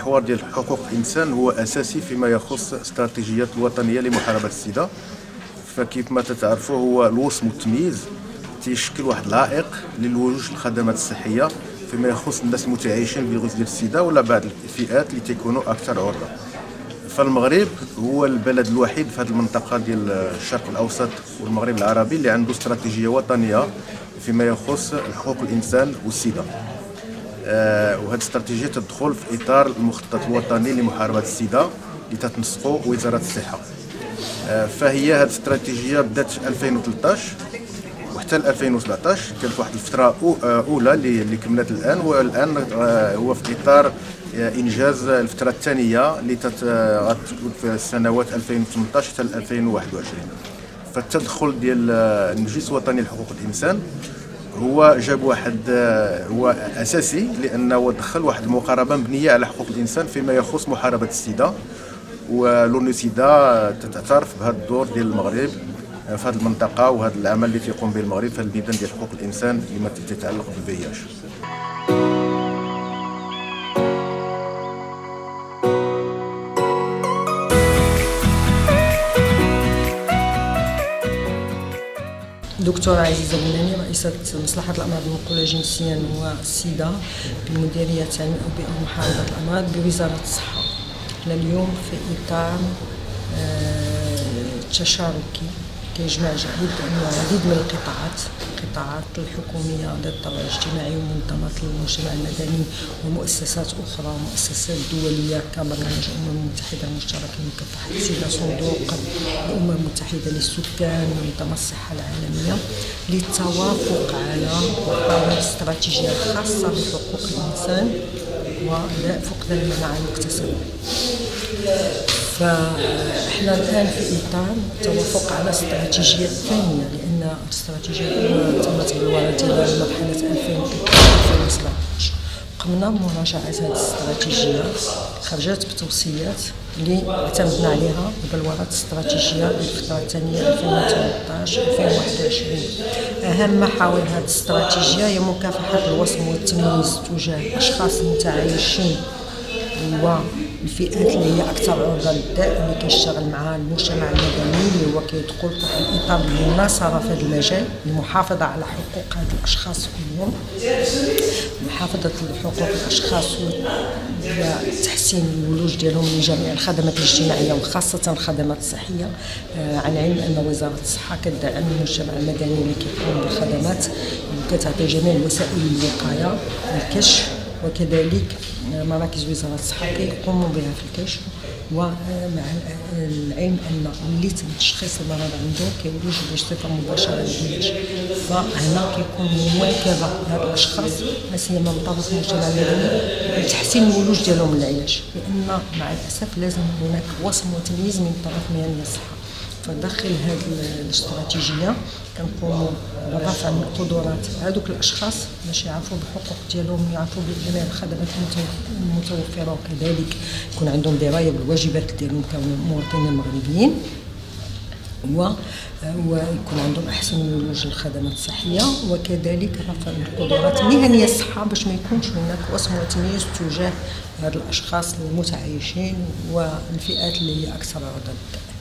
المحور ديال حقوق الانسان هو اساسي فيما يخص استراتيجيات الوطنيه لمحاربه السيده. فكيف ما تتعرفوا هو الوصم والتمييز تيشكل واحد العائق للولوج الخدمات الصحيه فيما يخص الناس المتعايشين بفيروس ديال السيده ولا بعض الفئات اللي تيكونوا اكثر عرضه. فالمغرب هو البلد الوحيد في هذه المنطقه ديال الشرق الاوسط والمغرب العربي اللي عنده استراتيجيه وطنيه فيما يخص حقوق الانسان والسيده. وهذه الاستراتيجيه تدخل في اطار المخطط الوطني لمحاربه السيده اللي تتنسقه وزاره الصحه. فهي هذه الاستراتيجيه بدات في 2013 وحتى 2017 كانت واحد الفتره اولى اللي كملت الان، والان هو في اطار انجاز الفتره الثانيه اللي غتكون في السنوات 2018 حتى 2021. فالتدخل ديال المجلس الوطني لحقوق الانسان هو جاب واحد هو اساسي لانه دخل واحد المقاربه مبنيه على حقوق الانسان فيما يخص محاربه السيده، ولونسيدا تعترف بهذا الدور ديال المغرب في هذه المنطقه وهذا العمل اللي تيقوم به المغرب في الميدان ديال حقوق الانسان لما تتعلق بالفياش. دكتورة عزيزة بناني، رئيسة مصلحة الأمراض المنقولة جنسيا والسيدة بالمديرية التنمية ومحاربة الأمراض بوزارة الصحة. احنا اليوم في إطار تشاركي كيجمع العديد من القطاعات الحكومية ذات الطابع الاجتماعي ومنظمات المجتمع المدني ومؤسسات أخرى ومؤسسات دولية كبرنامج الأمم المتحدة المشترك لمكافحة السيدة، صندوق الأمم المتحدة للسكان، منظمة الصحة العالمية، للتوافق على استراتيجية خاصة بحقوق الإنسان وفقدان المناعة المكتسبة. فاحنا الان في اطار التوافق على الاستراتيجيه الثانيه، لان الاستراتيجيه الاولى تمت بالورد ديالها لمرحله 2013-2017. قمنا بمراجعه هذه الاستراتيجيه، خرجت بتوصيات اللي اعتمدنا عليها بالورد الاستراتيجيه للفتره الثانيه 2013-2021. اهم محاور هذه الاستراتيجيه هي مكافحه الوصم والتمييز تجاه اشخاص متعايشين والفئات اللي هي اكثر عرضه للداء، اللي كيشتغل معها المجتمع المدني اللي هو كيدخل تحت الاطار المناصره في هذا المجال للمحافظه على حقوق هاد الاشخاص كلهم، محافظه حقوق الاشخاص وتحسين الولوج ديالهم لجميع الخدمات الاجتماعيه وخاصه الخدمات الصحيه، عن علم ان وزاره الصحه كتدعم المجتمع المدني اللي كيقوم بالخدمات وكتعطي جميع وسائل الوقايه والكشف، وكذلك مراكز وزارة الصحة كيقوموا بها في الكشف، ومع العلم أن ملي تم تشخيص المرض عنده كيولوج بصفة مباشرة للعلاج. فهنا كيكون مواكبة هاد الأشخاص لا سيما من طرف المجتمع المدني لتحسين الولوج ديالهم للعلاج، لأن مع الأسف لازم هناك وصم وتمييز من طرف مهنيي الصحة. فداخل هذه الاستراتيجيه كنقوموا برفع من قدرات هذوك الاشخاص باش يعرفوا بالحقوق ديالهم، يعرفوا بجميع الخدمات المتوفره، وكذلك يكون عندهم درايه بالواجبات ديالهم كمواطنين مغربيين، ويكون عندهم احسن ولوج الخدمات الصحيه، وكذلك رفع من قدرات مهنيه الصحه باش ما يكونش هناك وصم وتمييز تجاه هاد الاشخاص المتعايشين والفئات اللي هي اكثر عرضه للداء.